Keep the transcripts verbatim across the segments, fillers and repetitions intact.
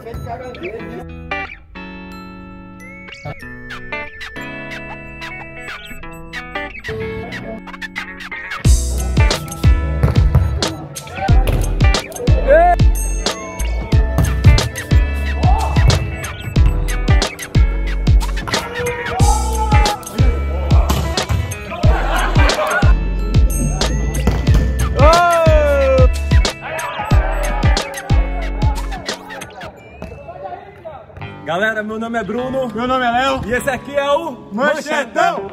frente do caranguejo, né? Galera, meu nome é Bruno. Meu nome é Léo. E esse aqui é o Manchetão.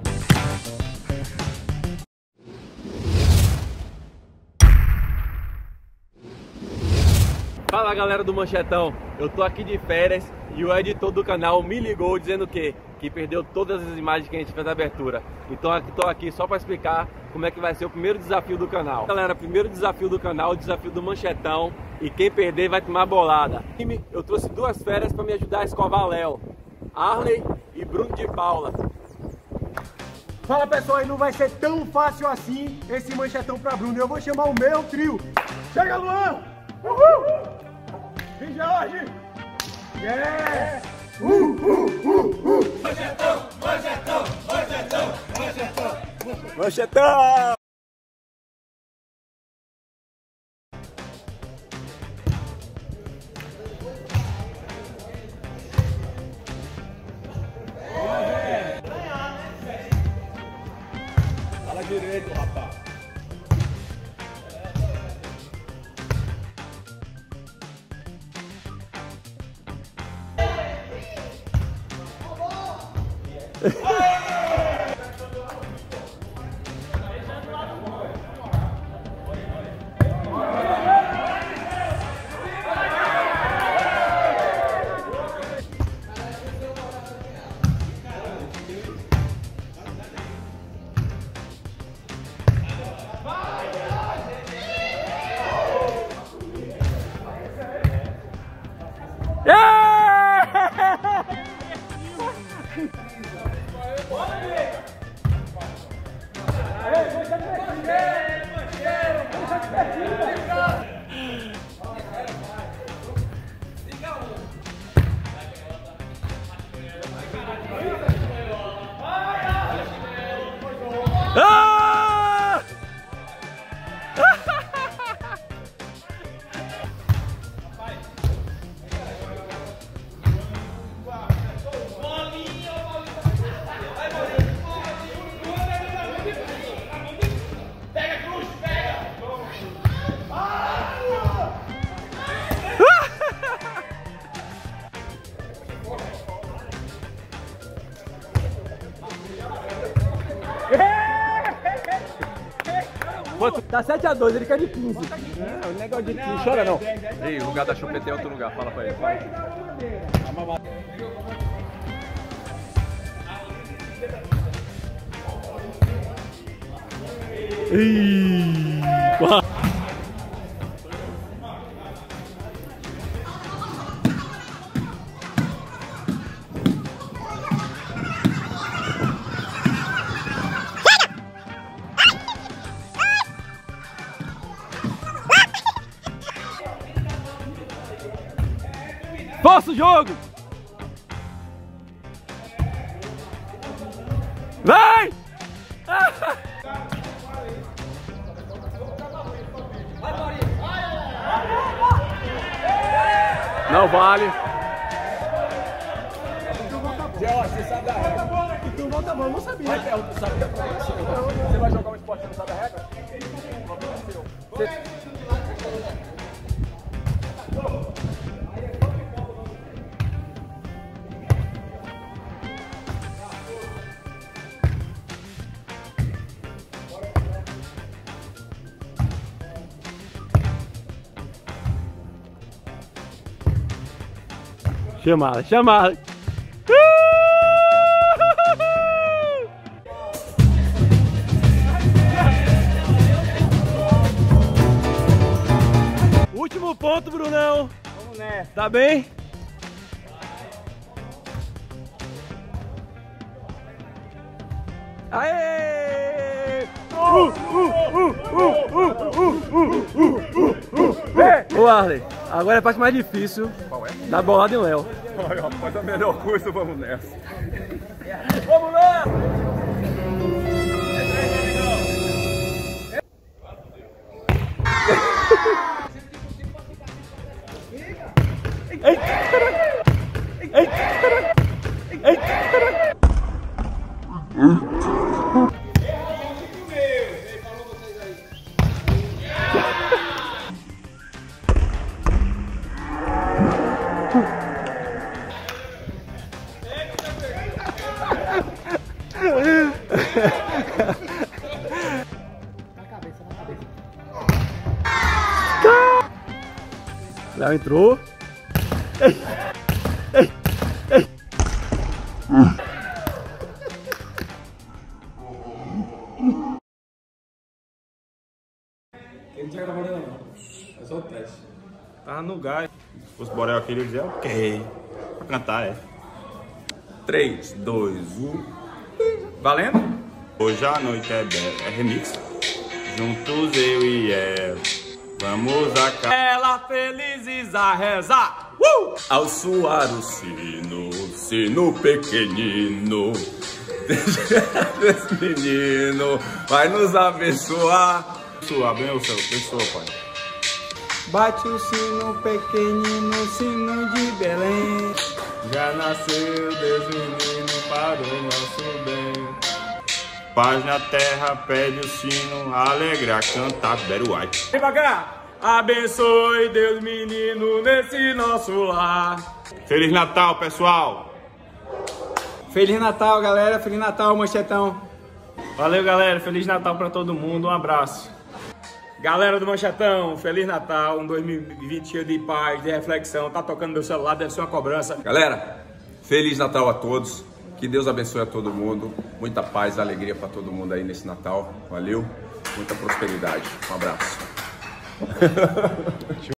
Fala galera do Manchetão, eu tô aqui de férias e o editor do canal me ligou dizendo que, que perdeu todas as imagens que a gente fez da abertura. Então eu tô aqui só para explicar como é que vai ser o primeiro desafio do canal. Galera, primeiro desafio do canal, o desafio do Manchetão, e quem perder vai tomar bolada. Eu trouxe duas férias para me ajudar a escovar Léo, Arley e Bruno de Paula. Fala pessoal, e não vai ser tão fácil assim esse Manchetão pra Bruno. Eu vou chamar o meu trio. Chega, Luan! Uhul! Vem, Jorge! Yeah! Uh, uh, uh, uh! Manchetão! Manchetão! Manchetão! Manchetão! Manchetão! Fala direito, rapaz. Ah! Tá sete a dois, ele quer de quinze. Não, o negócio de quinze, chora não. Ei, o lugar da chupeta é outro lugar, fala pra ele. Ih, força o jogo! Vai! Não vale. Você sabe da regra? Tu volta a bola, não sabia. Vai, tu sabe da regra. Você vai jogar um esporte e não sabe a regra? O problema é seu. Você... Chamada, chamada. Último ponto, Brunão. Vamos nessa. Tá bem? Aê! Uh, uh, uh, uh, uh, uh, uh, uh, uh, uh. Ô Arley, agora é a parte mais difícil. Qual é? Da bolada em Léo. Ai, rapaz, a melhor coisa, vamos nessa. Vamos lá! Eita, caralho! Eita, caralho! Eita, caralho! Na cabeça, na cabeça. Léo entrou. Ei, ei, ei. Ele não tinha gravado não, é só o teste. Tava no gás. Os Borel aqui, ele dizia, ok. Pra cantar, é. três, dois, um. Valendo? Hoje a noite é bela. É remix. Juntos eu e ela. Vamos a capela felizes a rezar. Uh! Ao soar o sino, sino pequenino. Esse menino vai nos abençoar. Abençoa, abençoa, abençoa, pai. Bate o sino pequenino, sino de Belém. Já nasceu Deus menino para o nosso bem. Paz na terra, pede o sino, alegre a cantar, Beru White. Vem pra cá! Abençoe Deus menino nesse nosso lar. Feliz Natal, pessoal! Feliz Natal, galera. Feliz Natal, Manchetão. Valeu, galera. Feliz Natal pra todo mundo. Um abraço. Galera do Manchetão, Feliz Natal. Um dois mil e vinte cheio de paz, de reflexão. Tá tocando meu celular, deve ser uma cobrança. Galera, Feliz Natal a todos. Que Deus abençoe a todo mundo. Muita paz, alegria pra todo mundo aí nesse Natal. Valeu. Muita prosperidade. Um abraço.